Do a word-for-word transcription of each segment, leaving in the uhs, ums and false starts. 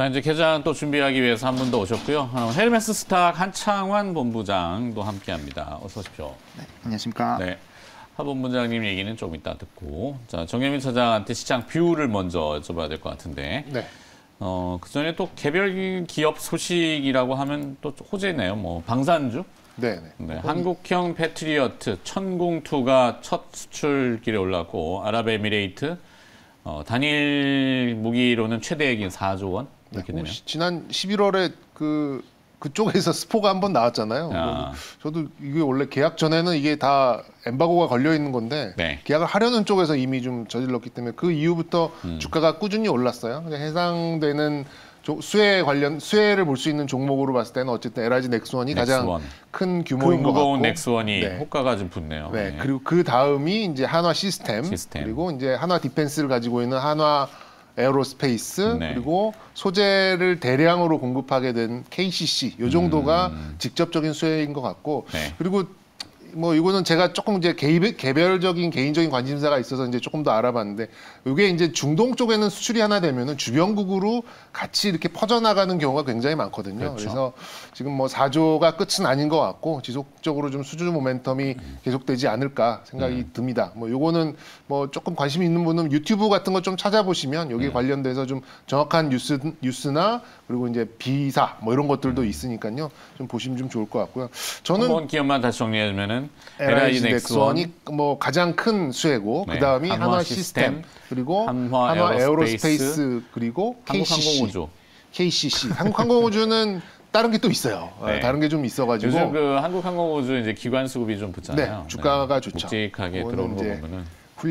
자, 이제 개장 또 준비하기 위해서 한 분 더 오셨고요. 어, 헤르메스 스탁 한창환 본부장도 함께합니다. 어서 오십시오. 네, 안녕하십니까. 네, 하 본부장님 얘기는 조금 이따 듣고, 자, 정혜민 차장한테 시장 뷰를 먼저 여쭤봐야 될 것 같은데, 네. 어, 그 전에 또 개별 기업 소식이라고 하면 또 호재네요. 뭐 방산주. 네, 네. 네, 한국형 패트리어트 천공이가 첫 수출길에 올랐고, 아랍에미레이트 어, 단일 무기로는 최대액인 사조 원 이렇게 네, 되네요. 시, 지난 십일월에 그 그쪽에서 스포가 한번 나왔잖아요. 아. 저도 이게 원래 계약 전에는 이게 다 엠바고가 걸려 있는 건데 네. 계약을 하려는 쪽에서 이미 좀 저질렀기 때문에 그 이후부터 음. 주가가 꾸준히 올랐어요. 해당되는 수혜 관련 수혜를 볼 수 있는 종목으로 봤을 때는 어쨌든 엘아이지 넥스원이 넥스원. 가장 큰 규모인 그 것 같고, 무거운 넥스원이 네. 호가가 좀 붙네요. 네. 네. 그리고 그 다음이 이제 한화 시스템, 시스템. 그리고 이제 한화 디펜스를 가지고 있는 한화 에어로스페이스, 네. 그리고 소재를 대량으로 공급하게 된 케이씨씨 요 정도가 음. 직접적인 수혜인 것 같고, 네. 그리고 뭐 이거는 제가 조금 이제 개별, 개별적인 개인적인 관심사가 있어서 이제 조금 더 알아봤는데, 이게 이제 중동 쪽에는 수출이 하나 되면은 주변국으로 같이 이렇게 퍼져나가는 경우가 굉장히 많거든요. 그렇죠. 그래서 지금 뭐 사조가 끝은 아닌 것 같고 지속적으로 좀 수주 모멘텀이 음. 계속되지 않을까 생각이 음. 듭니다. 뭐 요거는 뭐 조금 관심 있는 분은 유튜브 같은 거 좀 찾아보시면 여기 음. 관련돼서 좀 정확한 뉴스 뉴스나 그리고 이제 비사 뭐 이런 것들도 음. 있으니까요. 좀 보시면 좀 좋을 것 같고요. 저는 한번 기업만 다시 정리하면은 엘아이지 넥스원이 뭐 가장 큰 수혜고, 네. 그다음이 한화, 한화 시스템, 시스템 그리고 한화, 한화 에어로스페이스, 에어로스페이스 그리고 케이씨씨. 한국항공우주. 케이씨씨. 한국항공우주는 다른 게 또 있어요. 네. 다른 게 좀 있어가지고. 요즘 그 한국항공우주 이제 기관 수급이 좀 붙잖아요. 네, 주가가 네. 좋죠. 묵직하게 들어오는 거 보면은.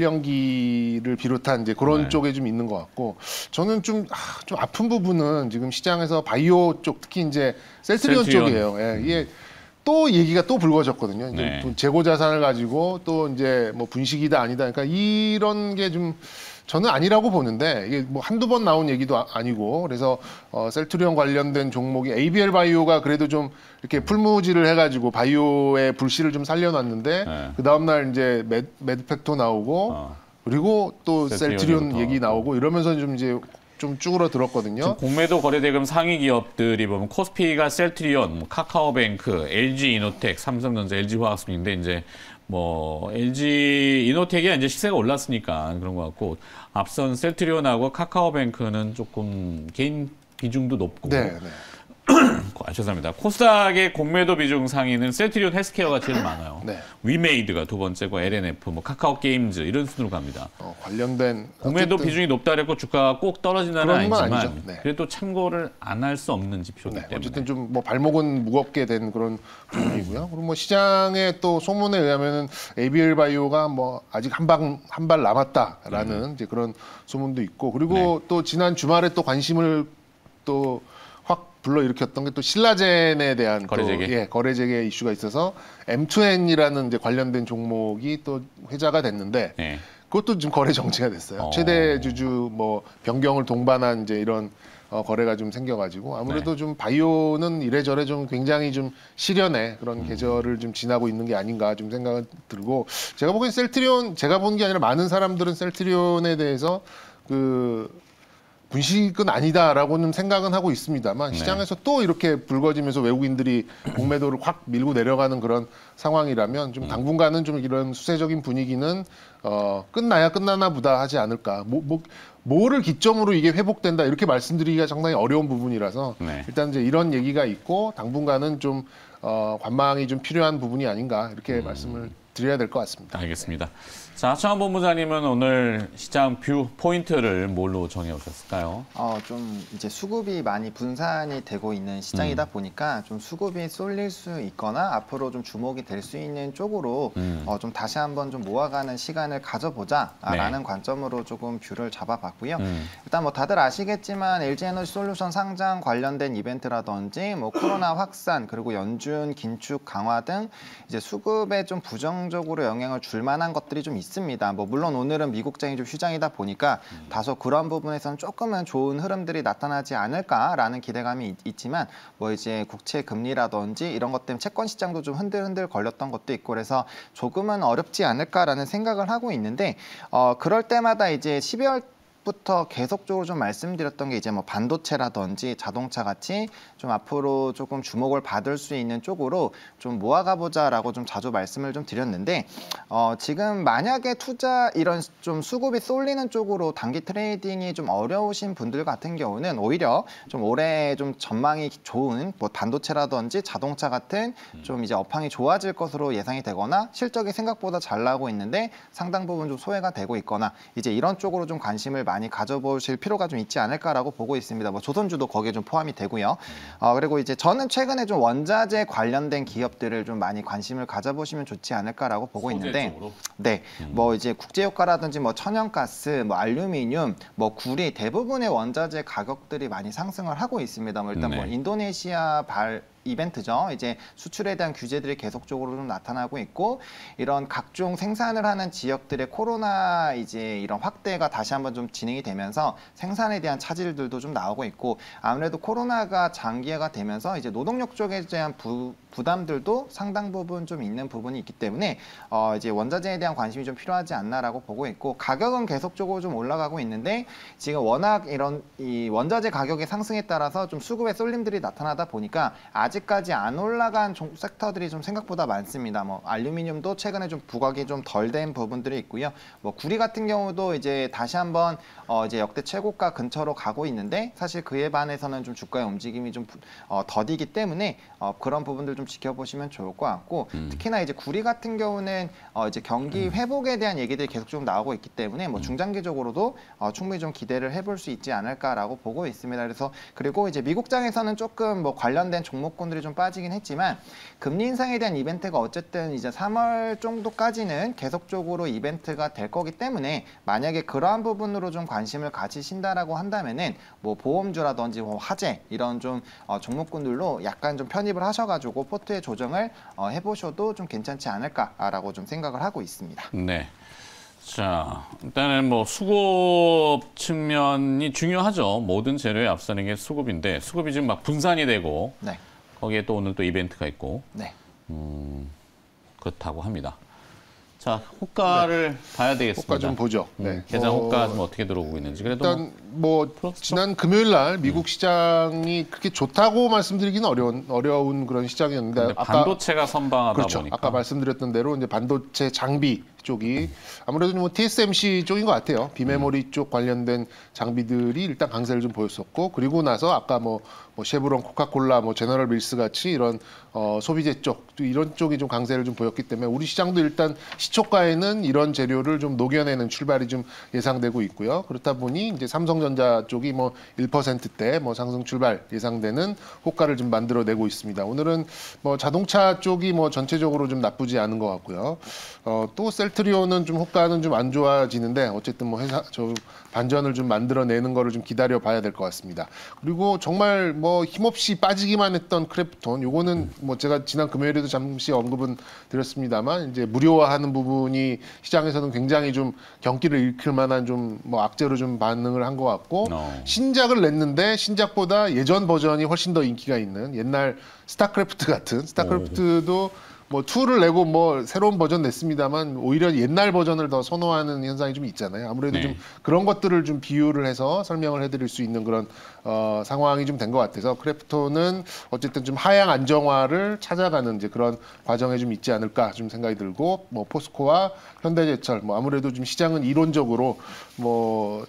훈련기를 비롯한 이제 그런 네. 쪽에 좀 있는 것 같고, 저는 좀, 아, 좀 아픈 부분은 지금 시장에서 바이오 쪽, 특히 이제 셀트리온, 셀트리온. 쪽이에요. 예, 이게 또 얘기가 또 불거졌거든요. 이제 네. 재고 자산을 가지고 또 이제 뭐 분식이다 아니다. 그러니까 이런 게 좀 저는 아니라고 보는데, 이게 뭐 한두 번 나온 얘기도 아, 아니고, 그래서 어, 셀트리온 관련된 종목이 에이비엘 바이오가 그래도 좀 이렇게 풀무지를 해가지고 바이오의 불씨를 좀 살려놨는데, 네. 그 다음날 이제 매드, 매드팩토 나오고, 어. 그리고 또 셀트리온 얘기 나오고 이러면서 좀 이제 좀 쭈그러들었거든요. 지금 공매도 거래대금 상위 기업들이 보면 코스피가 셀트리온, 카카오뱅크, 엘지이노텍, 삼성전자, 엘지화학순인데 이제 뭐 엘지이노텍이 이제 시세가 올랐으니까 그런 것 같고, 앞선 셀트리온하고 카카오뱅크는 조금 개인 비중도 높고. 네, 네. 아, 죄송합니다. 코스닥의 공매도 비중 상위는 셀트리온 헬스케어가 제일 많아요. 네. 위메이드가 두 번째고 엘엔에프, 뭐 카카오 게임즈 이런 순으로 갑니다. 어, 관련된 공매도 비중이 높다 그랬고 주가가 꼭 떨어진다는 아니지만 네. 그래도 참고를 안 할 수 없는 지표이기 네, 때문에. 어쨌든 좀 뭐 발목은 무겁게 된 그런 종목이고요. 그리고 뭐 시장의 또 소문에 의하면은 에이비엘 바이오가 뭐 아직 한 방 한 발 남았다라는 음. 이제 그런 소문도 있고, 그리고 네. 또 지난 주말에 또 관심을 또 확 불러일으켰던 게 또 신라젠에 대한 거래재개, 또, 예, 거래재개 이슈가 있어서 엠투엔이라는 이제 관련된 종목이 또 회자가 됐는데 네. 그것도 지금 거래 정지가 됐어요. 어. 최대 주주 뭐 변경을 동반한 이제 이런 어, 거래가 좀 생겨가지고 아무래도 네. 좀 바이오는 이래저래 좀 굉장히 좀 시련의 그런 음. 계절을 좀 지나고 있는 게 아닌가 좀 생각이 들고, 제가 보기엔 셀트리온, 제가 본 게 아니라 많은 사람들은 셀트리온에 대해서 그 분식은 아니다라고는 생각은 하고 있습니다만, 네. 시장에서 또 이렇게 불거지면서 외국인들이 공매도를 확 밀고 내려가는 그런 상황이라면 좀 당분간은 좀 이런 수세적인 분위기는 어, 끝나야 끝나나 보다 하지 않을까. 뭐, 뭐, 뭐를 기점으로 이게 회복된다 이렇게 말씀드리기가 상당히 어려운 부분이라서 네. 일단 이제 이런 얘기가 있고 당분간은 좀 어, 관망이 좀 필요한 부분이 아닌가 이렇게 음. 말씀을 드려야 될 것 같습니다. 알겠습니다. 자, 하창환 본부장님은 오늘 시장 뷰 포인트를 뭘로 정해오셨을까요? 어, 좀 이제 수급이 많이 분산이 되고 있는 시장이다 음. 보니까 좀 수급이 쏠릴 수 있거나 앞으로 좀 주목이 될 수 있는 쪽으로 음. 어, 좀 다시 한번 좀 모아가는 시간을 가져보자라는 네. 관점으로 조금 뷰를 잡아봤고요. 음. 일단 뭐 다들 아시겠지만 엘지에너지 솔루션 상장 관련된 이벤트라든지 뭐 코로나 확산 그리고 연준 긴축 강화 등 이제 수급에 좀 부정적으로 영향을 줄 만한 것들이 좀 있습니다. 있습니다. 뭐 물론 오늘은 미국장이 좀 휴장이다 보니까 음. 다소 그런 부분에서는 조금은 좋은 흐름들이 나타나지 않을까라는 기대감이 있, 있지만 뭐 이제 국채 금리라든지 이런 것 때문에 채권 시장도 좀 흔들흔들 걸렸던 것도 있고 그래서 조금은 어렵지 않을까라는 생각을 하고 있는데 어 그럴 때마다 이제 십이월 부터 계속적으로 좀 말씀드렸던 게 이제 뭐 반도체라든지 자동차 같이 좀 앞으로 조금 주목을 받을 수 있는 쪽으로 좀 모아가 보자라고 좀 자주 말씀을 좀 드렸는데 어 지금 만약에 투자 이런 좀 수급이 쏠리는 쪽으로 단기 트레이딩이 좀 어려우신 분들 같은 경우는 오히려 좀 올해 좀 전망이 좋은 뭐 반도체라든지 자동차 같은 좀 이제 업황이 좋아질 것으로 예상이 되거나 실적이 생각보다 잘 나오고 있는데 상당 부분 좀 소외가 되고 있거나 이제 이런 쪽으로 좀 관심을 많이 가져보실 필요가 좀 있지 않을까라고 보고 있습니다. 뭐 조선주도 거기에 좀 포함이 되고요. 어, 그리고 이제 저는 최근에 좀 원자재 관련된 기업들을 좀 많이 관심을 가져보시면 좋지 않을까라고 보고 있는데, 쪽으로? 네, 음. 뭐 이제 국제유가라든지 뭐 천연가스, 뭐 알루미늄, 뭐 구리 대부분의 원자재 가격들이 많이 상승을 하고 있습니다. 뭐 일단 네. 뭐 인도네시아 발 이벤트죠. 이제 수출에 대한 규제들이 계속적으로 좀 나타나고 있고 이런 각종 생산을 하는 지역들의 코로나 이제 이런 확대가 다시 한번 좀 진행이 되면서 생산에 대한 차질들도 좀 나오고 있고 아무래도 코로나가 장기화가 되면서 이제 노동력 쪽에 대한 부, 부담들도 상당 부분 좀 있는 부분이 있기 때문에 어 이제 원자재에 대한 관심이 좀 필요하지 않나라고 보고 있고 가격은 계속적으로 좀 올라가고 있는데 지금 워낙 이런 이 원자재 가격의 상승에 따라서 좀 수급의 쏠림들이 나타나다 보니까 아직까지 안 올라간 종, 섹터들이 좀 생각보다 많습니다. 뭐 알루미늄도 최근에 좀 부각이 좀 덜 된 부분들이 있고요. 뭐 구리 같은 경우도 이제 다시 한번 어 이제 역대 최고가 근처로 가고 있는데 사실 그에 반해서는 좀 주가의 움직임이 좀 어, 더디기 때문에 어, 그런 부분들 좀 지켜보시면 좋을 것 같고 음. 특히나 이제 구리 같은 경우는 어, 이제 경기 회복에 대한 얘기들이 계속 좀 나오고 있기 때문에 뭐 중장기적으로도 어, 충분히 좀 기대를 해볼 수 있지 않을까라고 보고 있습니다. 그래서 그리고 이제 미국장에서는 조금 뭐 관련된 종목군들이 좀 빠지긴 했지만 금리 인상에 대한 이벤트가 어쨌든 이제 삼월 정도까지는 계속적으로 이벤트가 될 거기 때문에 만약에 그러한 부분으로 좀 관심을 가지신다라고 한다면은 뭐 보험주라든지 뭐 화재 이런 좀 어, 종목군들로 약간 좀 편입을 하셔가지고 포트의 조정을 어, 해보셔도 좀 괜찮지 않을까라고 좀 생각을 하고 있습니다. 네. 자, 일단은 뭐 수급 측면이 중요하죠. 모든 재료에 앞서는 게 수급인데 수급이 지금 막 분산이 되고 네. 거기에 또 오늘 또 이벤트가 있고 네. 음, 그렇다고 합니다. 자, 호가를 네. 봐야 되겠습니다. 호가 좀 보죠. 네. 음, 계장 어, 호가 좀 어떻게 들어오고 있는지. 그래도 일단 뭐 뭐 지난 금요일 날 미국 음. 시장이 그렇게 좋다고 말씀드리기는 어려운 어려운 그런 시장이었는데 아까 반도체가 선방하다 그렇죠. 보니까 아까 말씀드렸던 대로 이제 반도체 장비 쪽이 아무래도 뭐 티에스엠씨 쪽인 것 같아요. 비메모리 음. 쪽 관련된 장비들이 일단 강세를 좀 보였었고 그리고 나서 아까 뭐, 뭐 쉐브론, 코카콜라, 뭐 제너럴 밀스 같이 이런 어, 소비재 쪽 이런 쪽이 좀 강세를 좀 보였기 때문에 우리 시장도 일단 시초가에는 이런 재료를 좀 녹여내는 출발이 좀 예상되고 있고요. 그렇다 보니 이제 삼성전자 쪽이 뭐 일 퍼센트대 뭐 상승 출발 예상되는 호가를 좀 만들어내고 있습니다. 오늘은 뭐 자동차 쪽이 뭐 전체적으로 좀 나쁘지 않은 것 같고요. 어, 또 셀트리온은 좀 호가는 좀 안 좋아지는데 어쨌든 뭐 회사 저 반전을 좀 만들어내는 거를 좀 기다려 봐야 될 것 같습니다. 그리고 정말 뭐 힘없이 빠지기만 했던 크래프톤 요거는 뭐 제가 지난 금요일에도 잠시 언급은 드렸습니다만 이제 무료화하는 부분이 시장에서는 굉장히 좀 경기를 일으킬 만한 좀 뭐 악재로 좀 반응을 한 것 같고 어. 신작을 냈는데 신작보다 예전 버전이 훨씬 더 인기가 있는 옛날 스타크래프트 같은 스타크래프트도 뭐 이를 내고 뭐 새로운 버전 냈습니다만 오히려 옛날 버전을 더 선호하는 현상이 좀 있잖아요. 아무래도 네. 좀 그런 것들을 좀 비유를 해서 설명을 해드릴 수 있는 그런 어, 상황이 좀 된 것 같아서 크래프톤은 어쨌든 좀 하향 안정화를 찾아가는 이제 그런 과정에 좀 있지 않을까 좀 생각이 들고 뭐 포스코와 현대제철 뭐 아무래도 좀 시장은 이론적으로 뭐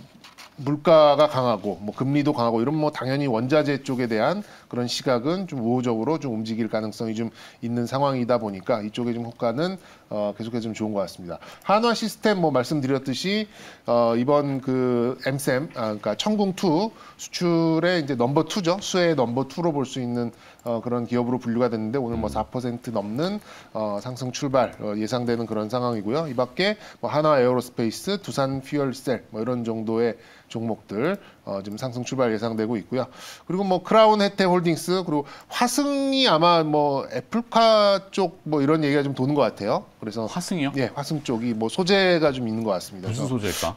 물가가 강하고 뭐 금리도 강하고 이런 뭐 당연히 원자재 쪽에 대한 그런 시각은 좀 우호적으로 좀 움직일 가능성이 좀 있는 상황이다 보니까 이쪽에 좀 호가는 어 계속해서 좀 좋은 것 같습니다. 한화 시스템 뭐 말씀드렸듯이 어 이번 그 엠셈 아 그러니까 천궁 투 수출의 이제 넘버 투죠. 수의 넘버 투로 볼 수 있는 어 그런 기업으로 분류가 됐는데 오늘 뭐 사 퍼센트 넘는 어 상승 출발 어 예상되는 그런 상황이고요. 이 밖에 뭐 한화 에어로스페이스, 두산 퓨얼셀 뭐 이런 정도의 종목들 어, 지금 상승 출발 예상되고 있고요. 그리고 뭐 크라운 혜태홀딩스 그리고 화승이 아마 뭐 애플카 쪽 뭐 이런 얘기가 좀 도는 것 같아요. 그래서 화승이요? 예, 화승 쪽이 뭐 소재가 좀 있는 것 같습니다. 무슨 소재일까?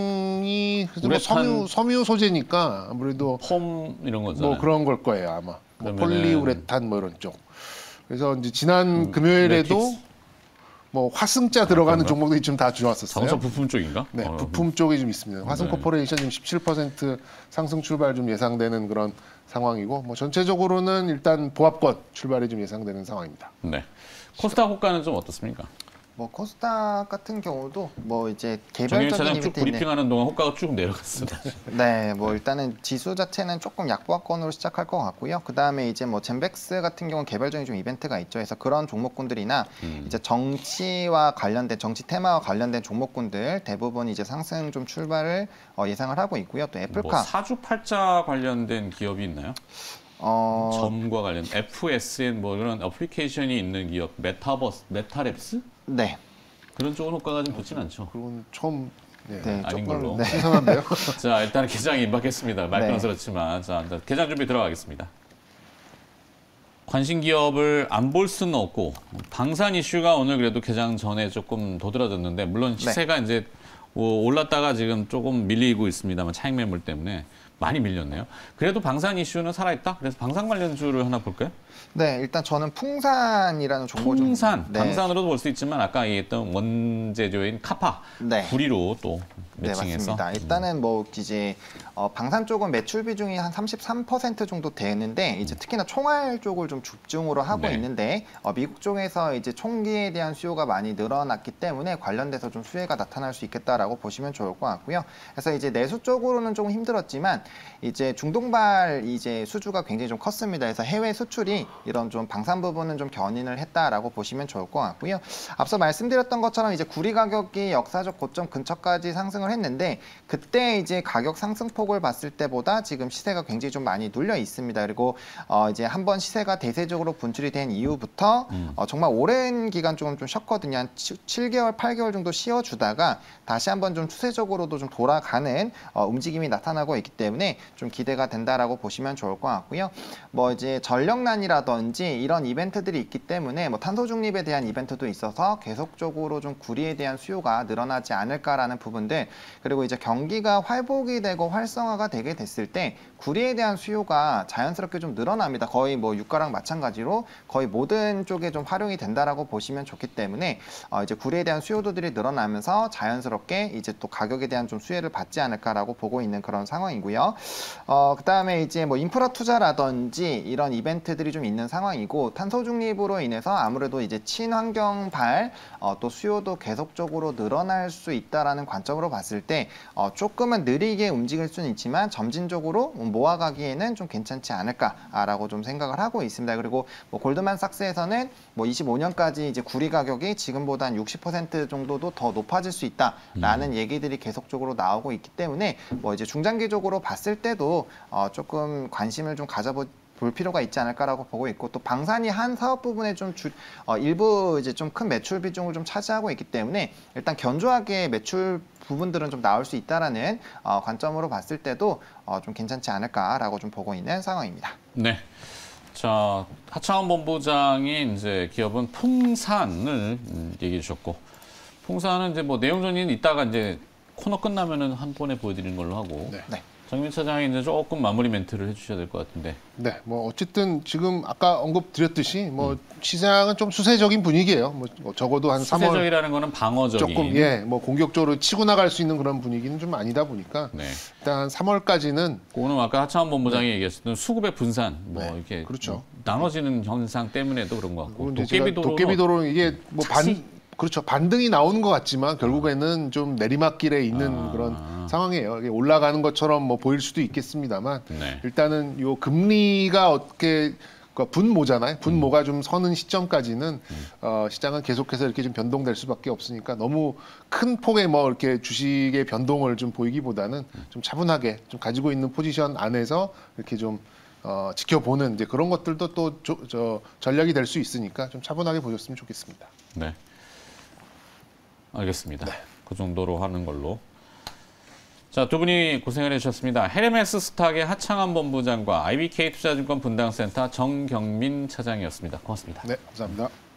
화승이 뭐 섬유 섬유 소재니까 아무래도 폼 이런 거잖아요. 뭐 그런 걸 거예요 아마. 뭐 그러면은... 폴리우레탄 뭐 이런 쪽. 그래서 이제 지난 음, 금요일에도 매틱스. 뭐 화승자 들어가는 종목들이 좀 다 좋았었어요. 자동차 부품 쪽인가? 네, 어, 부품 쪽이 좀 있습니다. 화승 네. 코퍼레이션 지금 십칠 퍼센트 상승 출발 좀 예상되는 그런 상황이고, 뭐 전체적으로는 일단 보합권 출발이 좀 예상되는 상황입니다. 네. 코스닥 호가는 좀 어떻습니까? 뭐 코스닥 같은 경우도 뭐 이제 정현 개별적인 차장 쭉 이벤트 있네. 브리핑하는 동안 호가가 쭉 내려갔어요. 네, 뭐 일단은 지수 자체는 조금 약보합권으로 시작할 것 같고요. 그 다음에 이제 뭐 젠백스 같은 경우는 개별적인 좀 이벤트가 있죠. 그래서 그런 종목군들이나 음. 이제 정치와 관련된 정치 테마와 관련된 종목군들 대부분 이제 상승 좀 출발을 어, 예상을 하고 있고요. 또 애플카 뭐 사주팔자 관련된 기업이 있나요? 어, 점과 관련 에프에스엔 뭐 이런 어플리케이션이 있는 기업, 메타버스, 메타랩스 네, 그런 쪽은 호가가 좀 좋진 않죠. 그건 처음 네, 네, 아닌 조금 걸로. 네. 신선한데요. 자, 일단 개장이 임박했습니다. 말끔은 네. 그렇지만 자, 일단 개장 준비 들어가겠습니다. 관심 기업을 안 볼 수는 없고 방산 이슈가 오늘 그래도 개장 전에 조금 도드라졌는데 물론 시세가 네. 이제 올랐다가 지금 조금 밀리고 있습니다만 차익 매물 때문에 많이 밀렸네요. 그래도 방산 이슈는 살아있다. 그래서 방산 관련주를 하나 볼까요? 네, 일단 저는 풍산이라는 종목 좀 풍산, 네. 방산으로도 볼 수 있지만 아까 얘기했던 원재료인 카파, 네. 구리로 또 네, 매칭해서. 맞습니다. 일단은 뭐 이제 어, 방산 쪽은 매출 비중이 한 삼십삼 퍼센트 정도 되는데 이제 특히나 총알 쪽을 좀 집중으로 하고 네. 있는데 어, 미국 쪽에서 이제 총기에 대한 수요가 많이 늘어났기 때문에 관련돼서 좀 수혜가 나타날 수 있겠다라고 보시면 좋을 것 같고요. 그래서 이제 내수 쪽으로는 조금 힘들었지만 이제 중동발 이제 수주가 굉장히 좀 컸습니다. 그래서 해외 수출이 이런 좀 방산 부분은 좀 견인을 했다라고 보시면 좋을 것 같고요. 앞서 말씀드렸던 것처럼 이제 구리 가격이 역사적 고점 근처까지 상승을 했는데 그때 이제 가격 상승폭을 봤을 때보다 지금 시세가 굉장히 좀 많이 눌려 있습니다. 그리고 어 이제 한번 시세가 대세적으로 분출이 된 이후부터 음. 어 정말 오랜 기간 조금 좀 쉬었거든요. 한 칠 개월, 팔 개월 정도 쉬어주다가 다시 한번 좀 추세적으로도 좀 돌아가는 어 움직임이 나타나고 있기 때문에 좀 기대가 된다라고 보시면 좋을 것 같고요. 뭐 이제 전력난이라든지 이런 이벤트들이 있기 때문에 뭐 탄소 중립에 대한 이벤트도 있어서 계속적으로 좀 구리에 대한 수요가 늘어나지 않을까라는 부분들, 그리고 이제 경기가 활복이 되고 활성화가 되게 됐을 때 구리에 대한 수요가 자연스럽게 좀 늘어납니다. 거의 뭐 유가랑 마찬가지로 거의 모든 쪽에 좀 활용이 된다라고 보시면 좋기 때문에 어 이제 구리에 대한 수요도들이 늘어나면서 자연스럽게 이제 또 가격에 대한 좀 수혜를 받지 않을까라고 보고 있는 그런 상황이고요. 어 그다음에 이제 뭐 인프라 투자라든지 이런 이벤트들이 좀 있는 상황이고 탄소 중립으로 인해서 아무래도 이제 친환경발 어 또 수요도 계속적으로 늘어날 수 있다라는 관점으로 봤을 때 어 조금은 느리게 움직일 수는 있지만 점진적으로 모아가기에는 좀 괜찮지 않을까라고 좀 생각을 하고 있습니다. 그리고 뭐 골드만삭스에서는 뭐 이십오 년까지 이제 구리 가격이 지금보다 한 육십 퍼센트 정도도 더 높아질 수 있다라는 음. 얘기들이 계속적으로 나오고 있기 때문에 뭐 이제 중장기적으로 봤을 때도 어 조금 관심을 좀 가져보. 볼 필요가 있지 않을까라고 보고 있고, 또 방산이 한 사업 부분에 좀 주, 어, 일부 이제 좀 큰 매출 비중을 좀 차지하고 있기 때문에 일단 견조하게 매출 부분들은 좀 나올 수 있다라는 어, 관점으로 봤을 때도 어, 좀 괜찮지 않을까라고 좀 보고 있는 상황입니다. 네. 자, 하창원 본부장이 이제 기업은 풍산을 얘기해 주셨고, 풍산은 이제 뭐 내용 정리는 이따가 이제 코너 끝나면은 한 번에 보여드리는 걸로 하고. 네. 네. 정민 차장이 이제 조금 마무리 멘트를 해주셔야 될 것 같은데. 네, 뭐 어쨌든 지금 아까 언급드렸듯이 뭐 음. 시장은 좀 수세적인 분위기예요. 뭐 적어도 한 삼월 수세적이라는 거는 방어적인. 조금 예, 뭐 공격적으로 치고 나갈 수 있는 그런 분위기는 좀 아니다 보니까 네. 일단 삼월까지는 오늘 아까 하창원 본부장이 네. 얘기했던 수급의 분산, 뭐 네. 이렇게 그렇죠. 나눠지는 현상 때문에도 그런 것 같고. 도깨비도로 도깨비도로 이게 뭐 반 그렇죠. 반등이 나오는 것 같지만 결국에는 좀 내리막길에 있는 아. 그런 상황이에요. 이게 올라가는 것처럼 뭐 보일 수도 있겠습니다만 네. 일단은 요 금리가 어떻게 그러니까 분모잖아요. 분모가 음. 좀 서는 시점까지는 음. 어, 시장은 계속해서 이렇게 좀 변동될 수밖에 없으니까 너무 큰 폭의 뭐 이렇게 주식의 변동을 좀 보이기보다는 음. 좀 차분하게 좀 가지고 있는 포지션 안에서 이렇게 좀 어, 지켜보는 이제 그런 것들도 또 저 전략이 될 수 있으니까 좀 차분하게 보셨으면 좋겠습니다. 네. 알겠습니다. 네. 그 정도로 하는 걸로. 자, 두 분이 고생을 해주셨습니다. 헤르메스 스탁의 하창원 본부장과 아이비케이 투자증권 분당센터 정경민 차장이었습니다. 고맙습니다. 네, 감사합니다.